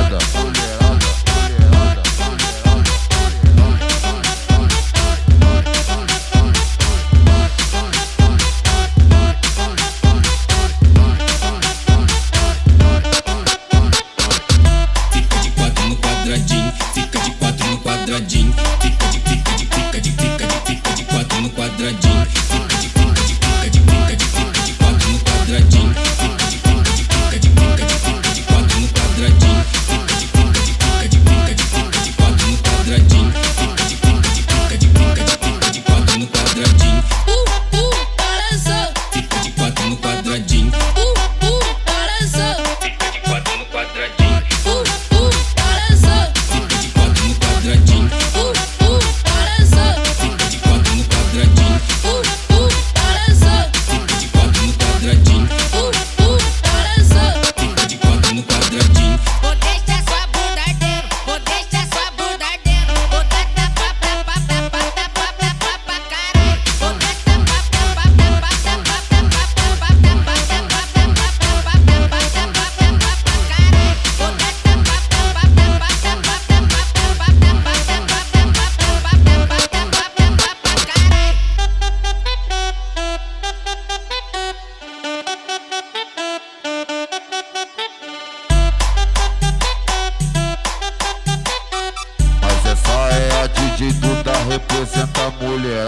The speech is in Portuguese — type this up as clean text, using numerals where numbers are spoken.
mulherada, mulherada, mulherada, Fica de quatro no quadradinho, fica de quatro no quadradinho, fica de quatro no quadradinho, fica de quatro no quadradinho, fica de quatro no quadradinho, fica de quatro no quadradinho, fica de quatro no quadradinho. Balançou. Fica de quatro no quadradinho, Balançou. fica de quatro no quadradinho, Balançou. fica de quatro no quadradinho, Balançou. fica de quatro no quadradinho, Balançou. fica de quatro no quadradinho, Balançou. fica de quatro no quadradinho. Vou deixar sua bunda ardendo, vou deixar sua bunda ardendo, vou dar tapa pra caralho, vou dar tapa pra caralho, vou dar tapa pra caralho, mas essa é a DJ Duda, representa a mulherada.